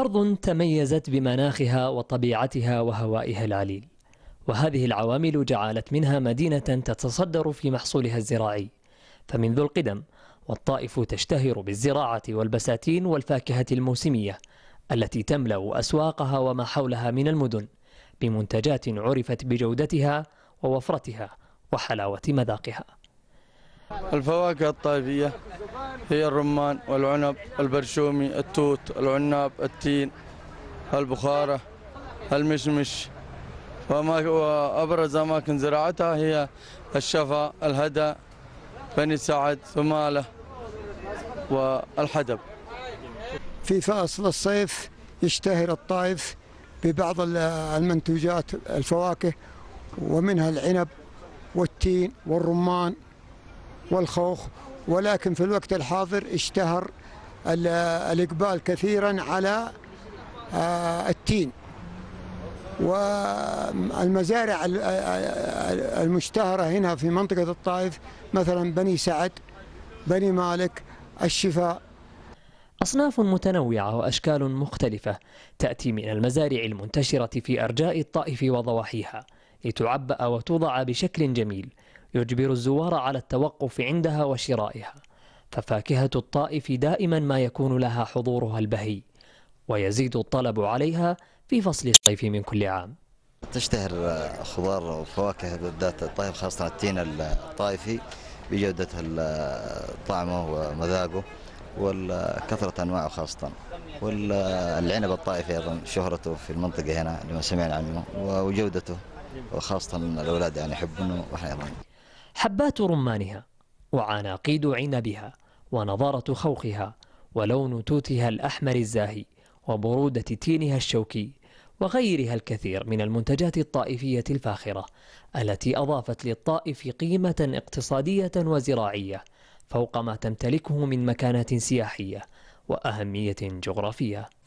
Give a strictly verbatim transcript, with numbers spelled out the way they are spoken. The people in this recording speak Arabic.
أرض تميزت بمناخها وطبيعتها وهوائها العليل، وهذه العوامل جعلت منها مدينة تتصدر في محصولها الزراعي. فمنذ القدم والطائف تشتهر بالزراعة والبساتين والفاكهة الموسمية التي تملأ أسواقها وما حولها من المدن بمنتجات عرفت بجودتها ووفرتها وحلاوة مذاقها. الفواكه الطائفية هي الرمان والعنب البرشومي التوت العناب التين البخارة المشمش، وأبرز أماكن زراعتها هي الشفا الهدى بني سعد ثمالة والحدب. في فصل الصيف يشتهر الطائف ببعض المنتوجات الفواكه، ومنها العنب والتين والرمان والخوخ، ولكن في الوقت الحاضر اشتهر الإقبال كثيرا على التين. والمزارع المشتهرة هنا في منطقة الطائف مثلا بني سعد، بني مالك، الشفاء. أصناف متنوعة وأشكال مختلفة تأتي من المزارع المنتشرة في أرجاء الطائف وضواحيها لتعبأ وتوضع بشكل جميل يجبر الزوار على التوقف عندها وشرائها. ففاكهة الطائف دائما ما يكون لها حضورها البهي، ويزيد الطلب عليها في فصل الصيف من كل عام. تشتهر خضار وفواكه بالذات الطائف، خاصة التين الطائفي بجودة طعمه ومذاقه وكثرة أنواعه خاصة، والعنب الطائفي أيضا شهرته في المنطقة هنا لما سمعنا عنه وجودته، وخاصة الأولاد يعني يحبونه وإحنا أيضا. حبات رمانها وعناقيد عنبها ونضارة خوخها ولون توتها الأحمر الزاهي وبرودة تينها الشوكي وغيرها الكثير من المنتجات الطائفية الفاخرة التي أضافت للطائف قيمة اقتصادية وزراعية فوق ما تمتلكه من مكانات سياحية وأهمية جغرافية.